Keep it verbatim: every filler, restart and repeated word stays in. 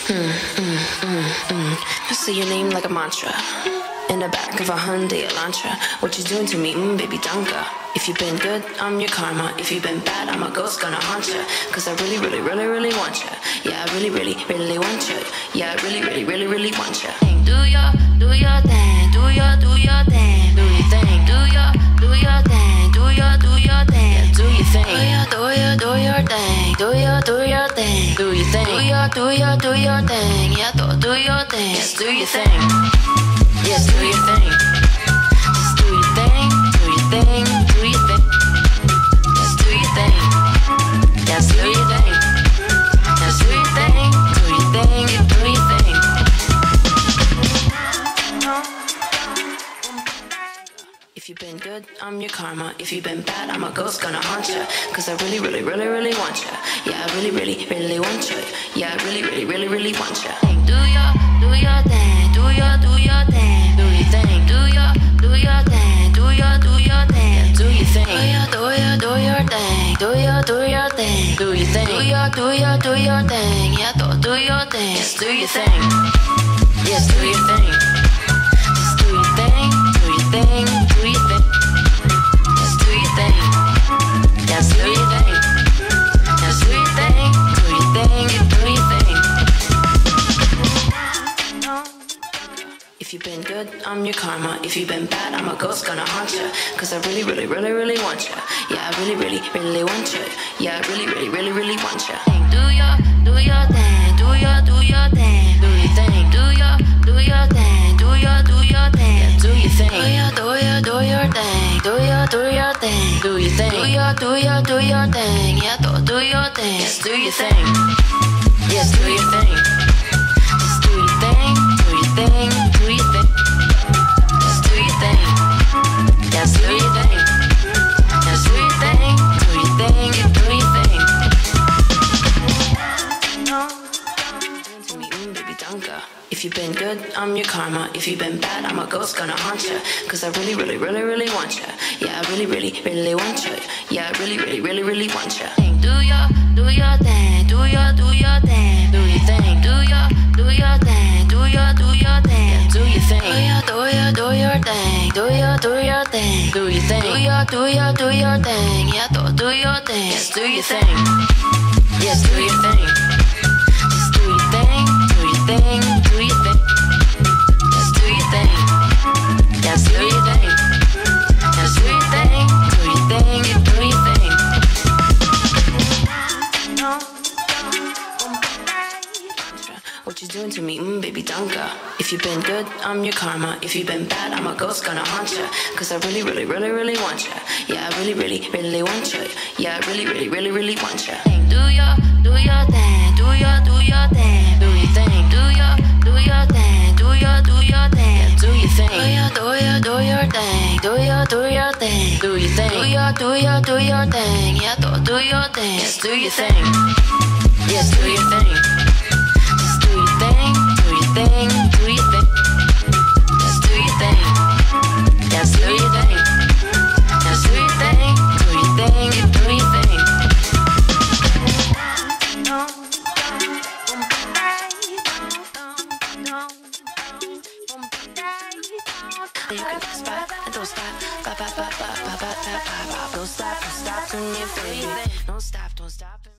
Mm, mm, mm, mm. I see your name like a mantra in the back of a Hyundai Elantra. What you doing to me, mm, baby Dunga? If you've been good, I'm your karma. If you've been bad, I'm a ghost gonna haunt ya. Cause I really, really, really, really want ya. Yeah, I really, really, really want ya. Yeah, I really, really, really, really want ya. Do ya, do your thing, do ya, do your thing, do your thing, do ya, do your thing, do ya, do your thing, yeah, do your thing. Do ya, do ya, do your thing, do ya, do your thing, do your thing. Do ya, do ya, do your thing, yeah, do, do your thing, yes, do your thing. Yes, do your thing. Just do your thing, do your thing, do your thing. Just do your thing. Just do your thing. Just do your thing, do your thing, you do your thing. If you've been good, I'm your karma. If you've been bad, I'm a ghost gonna haunt ya. Cause I really, really, really, really want ya. Yeah, I really, really, really want ya. Yeah, I really, really, really, really want ya. Do ya, do your thing, do ya, do your thing, do your thing, do ya, do your thing, do ya, do your thing, yeah, do your thing. Do ya, do ya, do your thing, do ya, do your thing, do your thing. Do ya, do ya, do your thing, yeah, do, do your thing, yes, do your thing. Yes, do your thing. Just do your thing, do your thing, do your thing. Just do your thing. Just do your thing. Just do your thing, do your thing, you do your thing. If you've been good, I'm your karma. If you've been bad, I'm a ghost gonna haunt ya. Cause I really, really, really, really want ya. Yeah, I really, really, really want ya. Yeah, I really, really, really, really want ya. Do ya, do your thing, do ya, do your thing, do your thing, do ya, do your thing, do ya, do your thing, yeah, do your thing. Do ya, do ya, do your thing, do ya, do your thing, do your thing. Do ya, do ya, do your thing, yeah, do, do your thing, yes, do your thing. Yes, do your thing. Just do your thing, do your thing, do your thing. Just do your thing. Just do your thing. Just do your thing, do your thing, you do your thing. To me, mm, baby Dunga. If you've been good, I'm your karma. If you've been bad, I'm a ghost gonna haunt ya. Cause I really, really, really, really want ya. Yeah, I really, really, really want ya. Yeah, I really, really, really, really want ya. Do ya, do your thing, do ya, do your thing, do your thing, do ya, do your thing, do ya, do your thing, yeah, do your thing. Do ya, do ya, do your thing, do ya, do your thing, do your thing. Do ya, do ya, do your thing, yeah, do, do your thing, yes, do your thing. Yes, do your thing. Just do your thing, do your thing, do your thing. Just do your thing. Just do your thing. Just do your thing, do your thing, you do your thing. What you doing to me, mm, baby Dunga? If you've been good, I'm your karma. If you've been bad, I'm a ghost gonna haunt ya. Cause I really, really, really, really want ya. Yeah, I really, really, really want ya. Yeah, I really, really, really, really want ya. Do ya, do your thing, do ya, do your thing, do your thing, do ya, do your thing, do ya, do your thing, yeah, do your thing. Do ya, do ya, do your thing, do ya, do your thing, do your thing. Do ya, do ya, do your thing, yeah, do, do your thing, yes, do your thing. Yes, do your thing. Just do your thing, do your thing, do your thing. Just do your thing. Just do your thing. Just do your thing, do your thing, you do your thing. You can spot and don't stop, ba ba ba ba ba ba ba ba. Don't stop, don't stop, don't stop, don't stop.